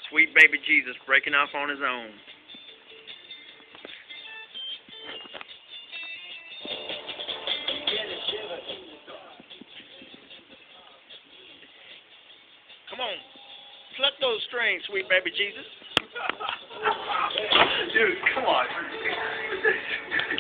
Sweet baby Jesus breaking off on his own. Come on. Pluck those strings, sweet baby Jesus. Dude, come on.